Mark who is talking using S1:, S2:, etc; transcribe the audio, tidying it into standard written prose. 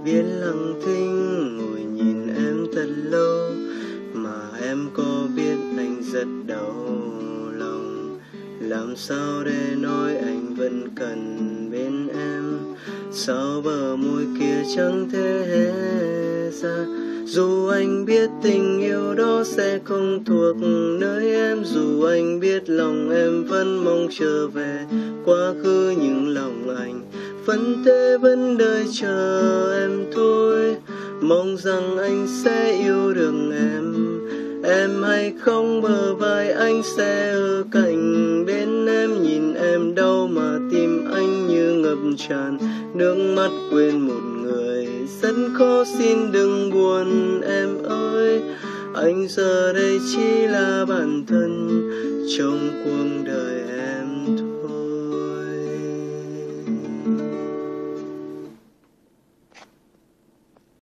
S1: biết lặng thinh ngồi nhìn em thật lâu, mà em có biết anh rất đau lòng. Làm sao để nói anh vẫn cần bên em, sao bờ môi kia chẳng thể hé ra. Dù anh biết tình yêu đó sẽ không thuộc nơi em, dù anh biết lòng em vẫn mong trở về quá khứ, nhưng lòng anh vẫn thế vẫn đợi chờ em thôi. Mong rằng anh sẽ yêu được em hay không bờ vai anh sẽ ở cạnh bên em. Nhìn em đau mà tim anh như ngập tràn nước mắt, quên một người rất khó, xin đừng buồn em ơi. Anh giờ đây chỉ là bản thân trong cuộc đời em thôi.